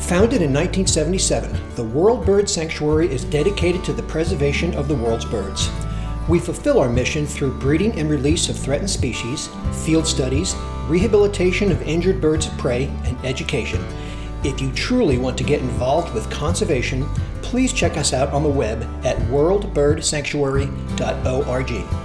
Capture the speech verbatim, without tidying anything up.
Founded in nineteen seventy-seven, the World Bird Sanctuary is dedicated to the preservation of the world's birds. We fulfill our mission through breeding and release of threatened species, field studies, rehabilitation of injured birds of prey, and education. If you truly want to get involved with conservation, please check us out on the web at world bird sanctuary dot org.